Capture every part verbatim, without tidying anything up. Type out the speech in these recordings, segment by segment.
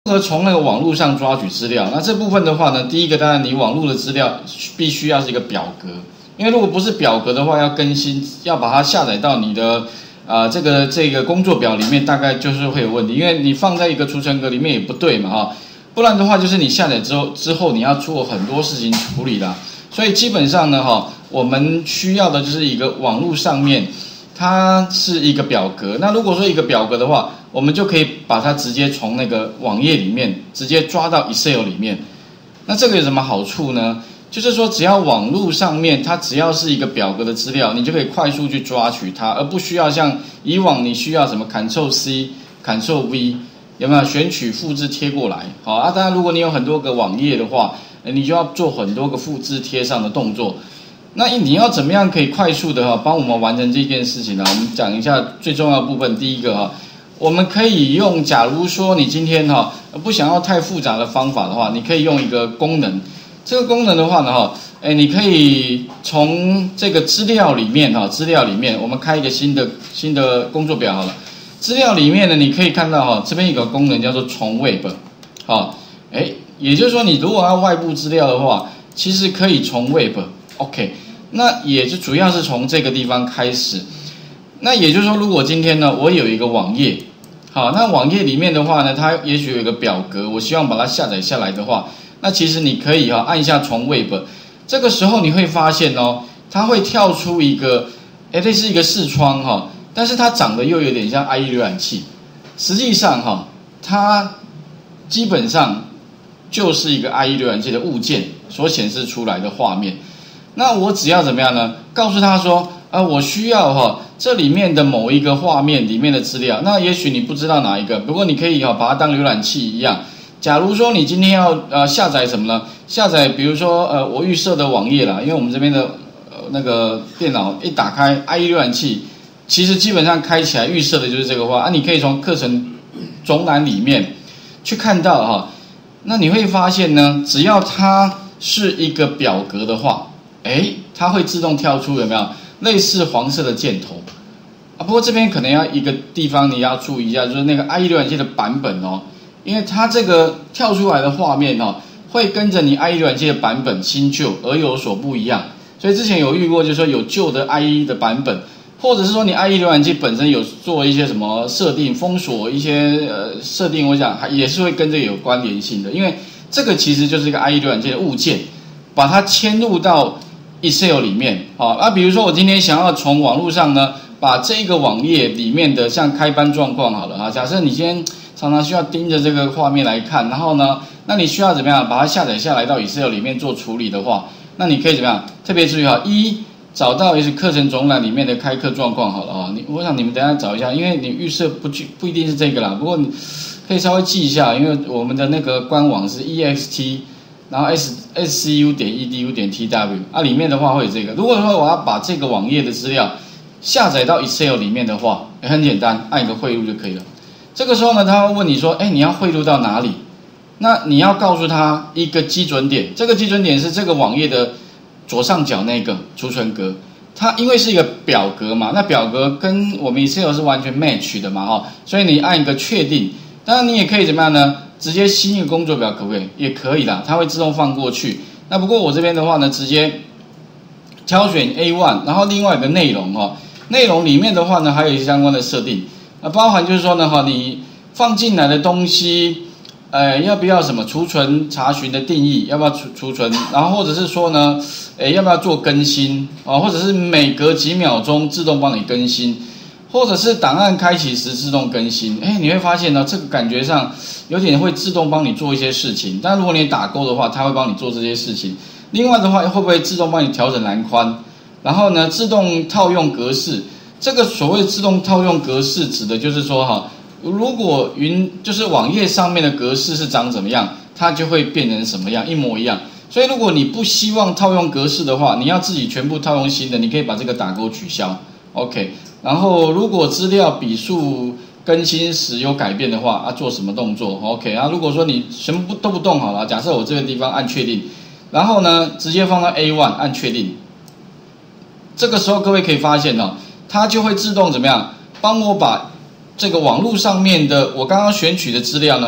如何从那个网络上抓取资料？那这部分的话呢，第一个当然你网络的资料必须要是一个表格，因为如果不是表格的话，要更新要把它下载到你的啊、呃、这个这个工作表里面，大概就是会有问题，因为你放在一个储存格里面也不对嘛哈，不然的话就是你下载之后之后你要做很多事情处理啦，所以基本上呢哈，我们需要的就是一个网络上面。它是一个表格，那如果说一个表格的话，我们就可以把它直接从那个网页里面直接抓到 Excel 里面。那这个有什么好处呢？就是说，只要网络上面它只要是一个表格的资料，你就可以快速去抓取它，而不需要像以往你需要什么 Ctrl C、Ctrl V， 有没有选取、复制、贴过来？好啊，当然如果你有很多个网页的话，你就要做很多个复制、贴上的动作。那你要怎么样可以快速的哈帮我们完成这件事情呢？我们讲一下最重要的部分。第一个哈，我们可以用，假如说你今天哈不想要太复杂的方法的话，你可以用一个功能。这个功能的话呢哈，哎，你可以从这个资料里面哈，资料里面我们开一个新的新的工作表好了。资料里面呢，你可以看到哈，这边有个功能叫做从 Web， 好，哎，也就是说你如果要外部资料的话，其实可以从 Web。OK， 那也就主要是从这个地方开始。那也就是说，如果今天呢，我有一个网页，好，那网页里面的话呢，它也许有一个表格，我希望把它下载下来的话，那其实你可以哈按一下从 Web， 这个时候你会发现哦，它会跳出一个，哎，这是一个视窗哈，但是它长得又有点像 I E 浏览器，实际上哈，它基本上就是一个 I E 浏览器的物件所显示出来的画面。那我只要怎么样呢？告诉他说，啊，我需要哈这里面的某一个画面里面的资料。那也许你不知道哪一个，不过你可以哈把它当浏览器一样。假如说你今天要呃下载什么呢？下载比如说呃我预设的网页啦，因为我们这边的呃那个电脑一打开 I E 浏览器，其实基本上开起来预设的就是这个话啊，你可以从课程总览里面去看到哈。那你会发现呢，只要它是一个表格的话。哎，它会自动跳出有没有类似黄色的箭头啊？不过这边可能要一个地方你要注意一下，就是那个 I E 浏览器的版本哦，因为它这个跳出来的画面哦，会跟着你 I E 浏览器的版本新旧而有所不一样。所以之前有遇过，就是说有旧的 I E 的版本，或者是说你 I E 浏览器本身有做一些什么设定、封锁一些呃设定，我想也是会跟这个有关联性的，因为这个其实就是一个 I E 浏览器的物件，把它嵌入到Excel 里面，好，那比如说我今天想要从网络上呢，把这个网页里面的像开班状况好了啊，假设你今天常常需要盯着这个画面来看，然后呢，那你需要怎么样把它下载下来到 Excel 里面做处理的话，那你可以怎么样？特别注意哈，一找到也是课程总览里面的开课状况好了啊，你我想你们等一下找一下，因为你预设不不一定是这个啦，不过你可以稍微记一下，因为我们的那个官网是 E X T。然后 S S C U 点 E D U 点 T W 啊，里面的话会有这个。如果说我要把这个网页的资料下载到 Excel 里面的话，也很简单，按一个汇入就可以了。这个时候呢，他会问你说，哎，你要汇入到哪里？那你要告诉他一个基准点，这个基准点是这个网页的左上角那个储存格。它因为是一个表格嘛，那表格跟我们 Excel 是完全 match 的嘛，哈，所以你按一个确定。当然你也可以怎么样呢？直接新一个工作表可不可以？也可以啦，它会自动放过去。那不过我这边的话呢，直接挑选 A 一， 然后另外一个内容哈，内容里面的话呢，还有一些相关的设定，那包含就是说呢哈，你放进来的东西，呃，要不要什么储存查询的定义，要不要储储存，然后或者是说呢，诶，要不要做更新啊，或者是每隔几秒钟自动帮你更新。或者是档案开启时自动更新，哎，你会发现呢，这个感觉上有点会自动帮你做一些事情。但如果你打勾的话，它会帮你做这些事情。另外的话，会不会自动帮你调整栏宽？然后呢，自动套用格式。这个所谓自动套用格式，指的就是说哈，如果云就是网页上面的格式是长怎么样，它就会变成什么样，一模一样。所以如果你不希望套用格式的话，你要自己全部套用新的，你可以把这个打勾取消。OK。然后，如果资料笔数更新时有改变的话，啊，做什么动作 ？OK 啊，如果说你什么不都不动好了，假设我这个地方按确定，然后呢，直接放到 A 一 按确定，这个时候各位可以发现哦，它就会自动怎么样，帮我把这个网络上面的我刚刚选取的资料呢，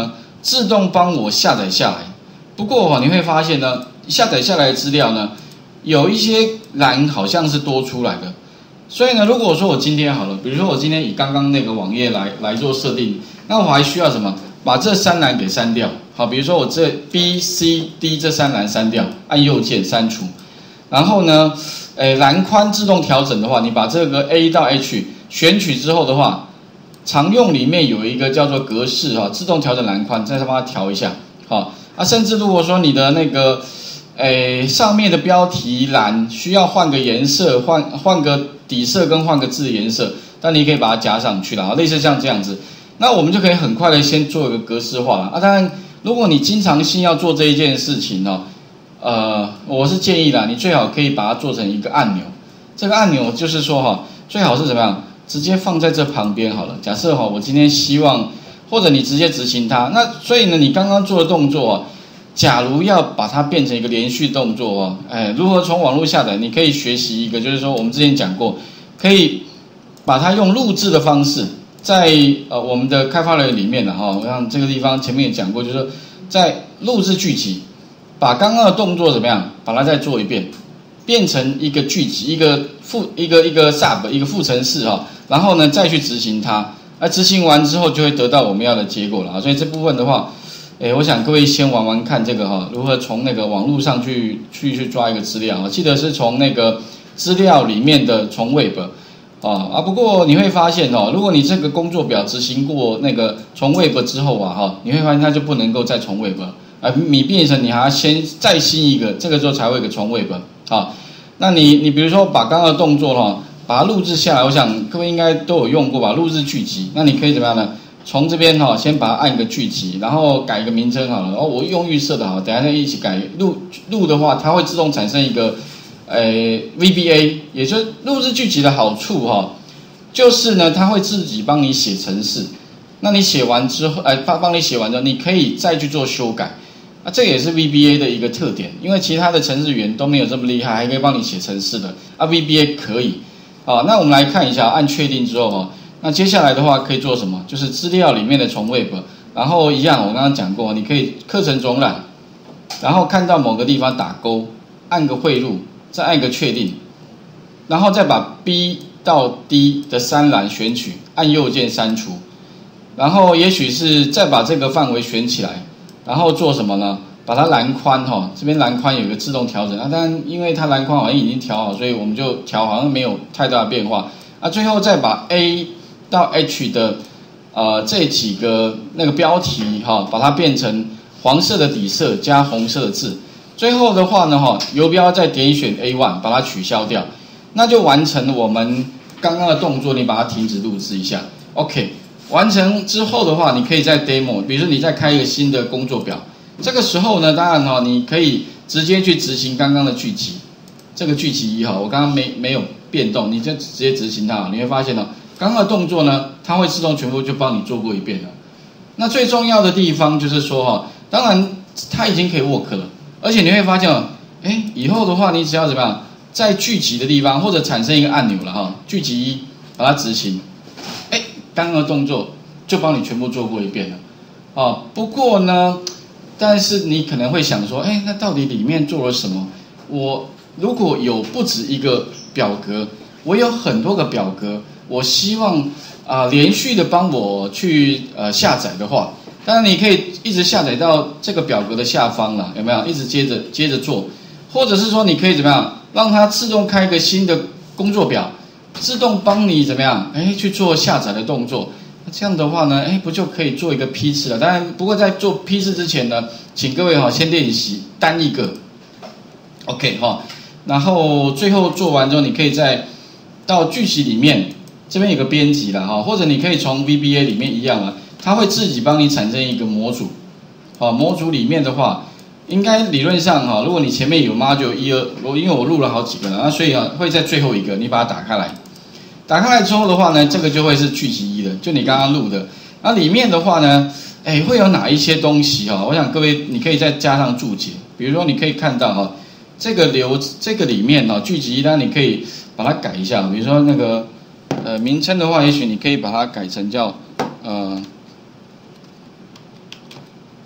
自动帮我下载下来。不过哈，你会发现呢，下载下来的资料呢，有一些栏好像是多出来的。所以呢，如果说我今天好了，比如说我今天以刚刚那个网页来来做设定，那我还需要什么？把这三栏给删掉。好，比如说我这 B、C、D 这三栏删掉，按右键删除。然后呢，诶，栏宽自动调整的话，你把这个 A 到 H 选取之后的话，常用里面有一个叫做格式哈，自动调整栏宽，再帮它调一下。好，啊，甚至如果说你的那个诶上面的标题栏需要换个颜色，换换个底色跟换个字颜色，但你可以把它加上去了，类似像这样子。那我们就可以很快的先做一个格式化了啊。当然，如果你经常性要做这一件事情哦，呃，我是建议啦，你最好可以把它做成一个按钮。这个按钮就是说哈，最好是怎么样，直接放在这旁边好了。假设哈，我今天希望，或者你直接执行它。那所以呢，你刚刚做的动作啊，假如要把它变成一个连续动作哦，哎，如何从网络下载？你可以学习一个，就是说我们之前讲过，可以把它用录制的方式。在呃我们的开发人员里面呢，哈，像这个地方前面也讲过，就是说在录制剧集，把刚刚的动作怎么样，把它再做一遍，变成一个剧集，一个副一个一个 sub 一个副程式哈，然后呢再去执行它，那执行完之后就会得到我们要的结果了啊。所以这部分的话，诶，我想各位先玩玩看这个哈，如何从那个网络上去去去抓一个资料啊，记得是从那个资料里面的从 Web。哦啊，不过你会发现哦，如果你这个工作表执行过那个从 Web 之后啊，哈，你会发现它就不能够再从 Web 啊，你变成你还要先再新一个，这个时候才会有个从 Web 啊。那你你比如说把刚刚的动作哈，把它录制下来，我想各位应该都有用过吧，录制剧集。那你可以怎么样呢？从这边哈，先把它按一个剧集，然后改一个名称好了，然后我用预设的哈，等一下再一起改。录录的话，它会自动产生一个。诶 V B A 也就是录制剧集的好处哈，就是呢，它会自己帮你写程式。那你写完之后，哎，帮帮你写完之后，你可以再去做修改。啊，这也是 V B A 的一个特点，因为其他的程式语言都没有这么厉害，还可以帮你写程式的。啊 ，V B A 可以。好，那我们来看一下，按确定之后哈，那接下来的话可以做什么？就是资料里面的从 Web， 然后一样，我刚刚讲过，你可以课程总览，然后看到某个地方打勾，按个汇入。再按个确定，然后再把 B 到 D 的三栏选取，按右键删除，然后也许是再把这个范围选起来，然后做什么呢？把它栏宽哈，这边栏宽有个自动调整啊，当然因为它栏宽好像已经调好，所以我们就调好像没有太大的变化啊。最后再把 A 到 H 的呃这几个那个标题哈，把它变成黄色的底色加红色的字。最后的话呢，哈，游标再点选 A 一， 把它取消掉，那就完成了我们刚刚的动作。你把它停止录制一下 ，OK。完成之后的话，你可以再 demo， 比如说你再开一个新的工作表。这个时候呢，当然哈，你可以直接去执行刚刚的剧集。这个剧集一哈，我刚刚没没有变动，你就直接执行它，你会发现呢，刚刚的动作呢，它会自动全部就帮你做过一遍了。那最重要的地方就是说哈，当然它已经可以 work 了。而且你会发现，哎，以后的话，你只要怎么样，在聚集的地方或者产生一个按钮了哈，聚集一把它执行，哎，刚刚的动作就帮你全部做过一遍了，哦。不过呢，但是你可能会想说，哎，那到底里面做了什么？我如果有不止一个表格，我有很多个表格，我希望啊、呃、连续的帮我去呃下载的话。当然，你可以一直下载到这个表格的下方了，有没有？一直接着接着做，或者是说你可以怎么样，让它自动开一个新的工作表，自动帮你怎么样？哎，去做下载的动作。那这样的话呢，哎，不就可以做一个批次了？当然，不过在做批次之前呢，请各位哈先练习单一个 ，OK 哈。然后最后做完之后，你可以再到剧集里面，这边有个编辑了哈，或者你可以从 V B A 里面一样啊。它会自己帮你产生一个模组，好，模组里面的话，应该理论上哈，如果你前面有 module 一二，我因为我录了好几个了，那所以啊会在最后一个，你把它打开来，打开来之后的话呢，这个就会是剧集一的，就你刚刚录的，那里面的话呢，哎会有哪一些东西哈？我想各位你可以再加上注解，比如说你可以看到哈，这个流这个里面呢，剧集一，那你可以把它改一下，比如说那个呃名称的话，也许你可以把它改成叫呃。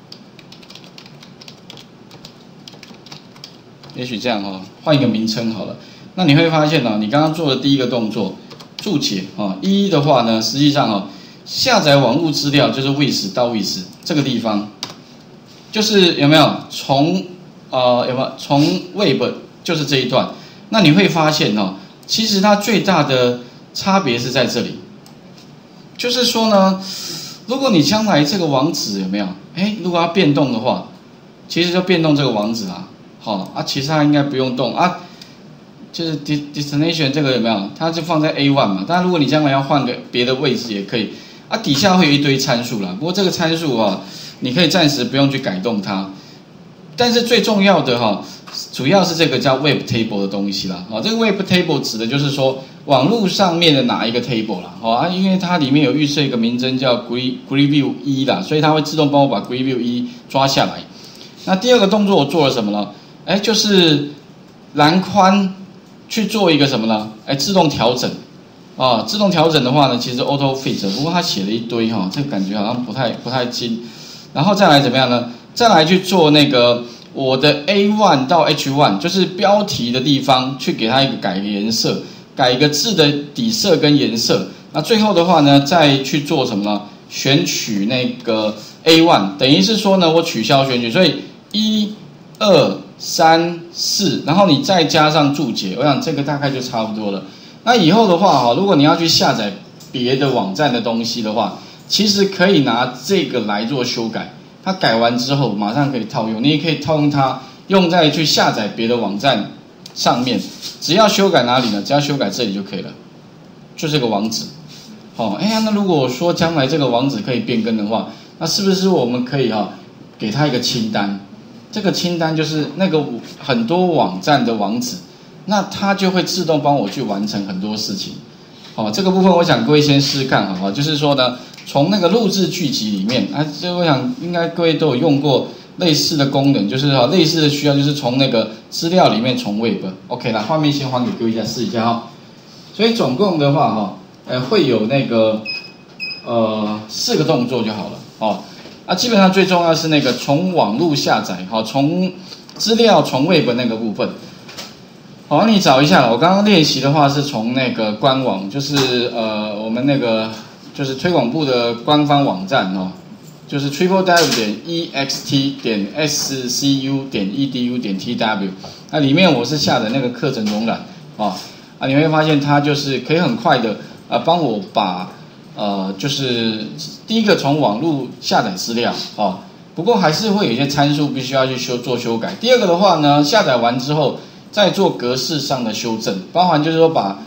也许这样哈、哦，换一个名称好了。那你会发现呢、哦，你刚刚做的第一个动作注解啊，一的话呢，实际上哦，下载网络资料就是 with 到 with 这个地方，就是有没有从呃有没有从 Web 就是这一段。那你会发现哦，其实它最大的差别是在这里，就是说呢，如果你将来这个网址有没有，哎，如果要变动的话，其实就变动这个网址啊，好、哦、啊，其实它应该不用动啊。就是 destination 这个有没有？它就放在 A 一 嘛。但如果你将来要换个别的位置也可以啊。底下会有一堆参数啦，不过这个参数啊，你可以暂时不用去改动它。但是最重要的哈，主要是这个叫 Web Table 的东西啦。哦，这个 Web Table 指的就是说网络上面的哪一个 table 啦。哦啊，因为它里面有预设一个名称叫 Greview 一啦，所以它会自动帮我把 Greview 一抓下来。那第二个动作我做了什么呢？哎，就是栏宽。去做一个什么呢？哎，自动调整，啊，自动调整的话呢，其实 auto fit， 不过他写了一堆哈，这个感觉好像不太不太精。然后再来怎么样呢？再来去做那个我的 A 一 到 H 一， 就是标题的地方，去给它一个改个颜色，改一个字的底色跟颜色。那最后的话呢，再去做什么呢？选取那个 A 一， 等于是说呢，我取消选取，所以一、二。三四，然后你再加上注解，我想这个大概就差不多了。那以后的话哈，如果你要去下载别的网站的东西的话，其实可以拿这个来做修改。它改完之后马上可以套用，你也可以套用它用在去下载别的网站上面。只要修改哪里呢？只要修改这里就可以了，就这个网址。哦，哎呀，那如果说将来这个网址可以变更的话，那是不是我们可以哈给它一个清单？这个清单就是那个很多网站的网址，那它就会自动帮我去完成很多事情。哦，这个部分我想各位先试试看，好不好？就是说呢，从那个录制剧集里面，啊，这我想应该各位都有用过类似的功能，就是哈类似的需要，就是从那个资料里面从 Web。OK 啦，画面先还给各位一下试一下哈。所以总共的话哈，呃会有那个呃四个动作就好了哦。啊，基本上最重要是那个从网络下载，好，从资料从 Web 那个部分，好，你找一下了。我刚刚练习的话是从那个官网，就是呃我们那个就是推广部的官方网站哦，就是 triple w 点 e x t 点 s c u 点 e d u 点 t w， 那里面我是下的那个课程总览哦，啊你会发现它就是可以很快的啊帮我把。呃，就是第一个从网络下载资料哦，不过还是会有一些参数必须要去修做修改。第二个的话呢，下载完之后再做格式上的修正，包含就是说把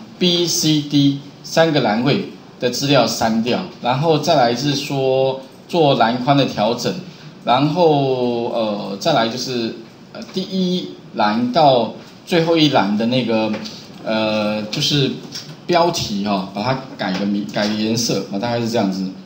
B、C、D 三个栏位的资料删掉，然后再来是说做栏宽的调整，然后呃再来就是呃第一栏到最后一栏的那个呃就是。标题哈、哦，把它改个名改个颜色啊，大概是这样子。